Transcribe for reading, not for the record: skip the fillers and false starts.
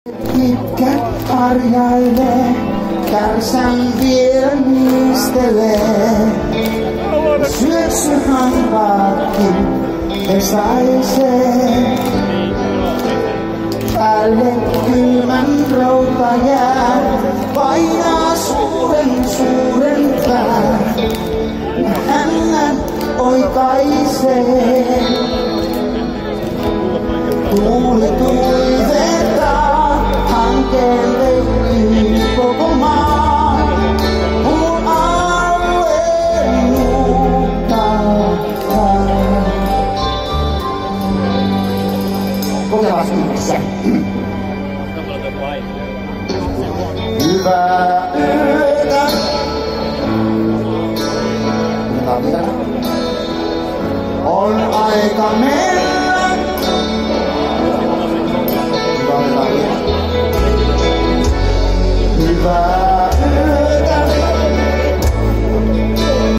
Pitkät harjailee, kärsän vielä niistelee. Syöksyhampaatkin pesaisee. Päälle kylmän routa jää, painaa suuren pään. Hännän oikaisee. Tuuli tuivetaa, hankkeen leikkiin koko maa. Mun alueen muuttaa. Kokeillaan yhdessä. Hyvää yötä. On aika mennä. Hyvää